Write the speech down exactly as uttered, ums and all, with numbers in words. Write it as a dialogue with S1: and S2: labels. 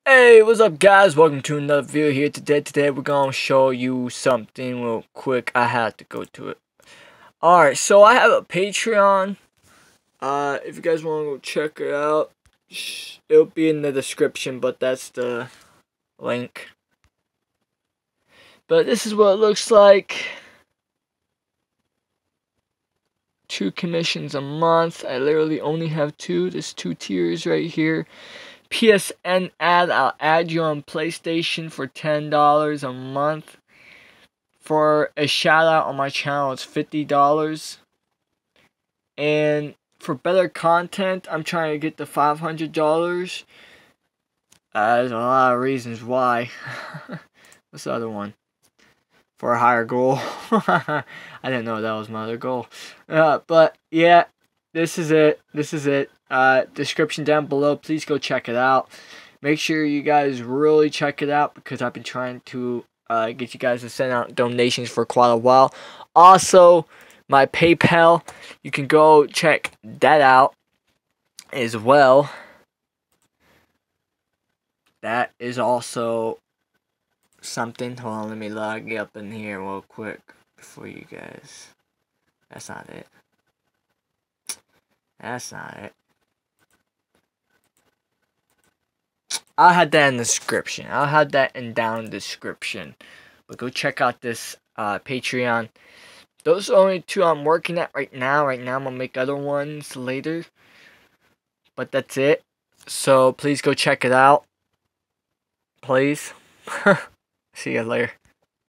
S1: Hey, what's up guys? Welcome to another video here today. Today we're gonna show you something real quick. I had to go to it. Alright, so I have a Patreon. Uh, if you guys wanna go check it out, it'll be in the description, but that's the link. But this is what it looks like. Two commissions a month. I literally only have two. There's two tiers right here. P S N ad, I'll add you on PlayStation for ten dollars a month. For a shout out on my channel, it's fifty dollars. And for better content, I'm trying to get to five hundred dollars. Uh, there's a lot of reasons why. What's the other one? For a higher goal. I didn't know that was my other goal. Uh, but yeah, this is it. This is it. Uh, description down below. Please go check it out. Make sure you guys really check it out because I've been trying to uh, get you guys to send out donations for quite a while. Also, my PayPal. You can go check that out as well. That is also something. Hold on, let me log up in here real quick for you guys. That's not it. That's not it. I'll have that in the description. I'll have that in down in the description. But go check out this uh, Patreon. Those are only two I'm working at right now. Right now I'm going to make other ones later. But that's it. So please go check it out. Please. See you later.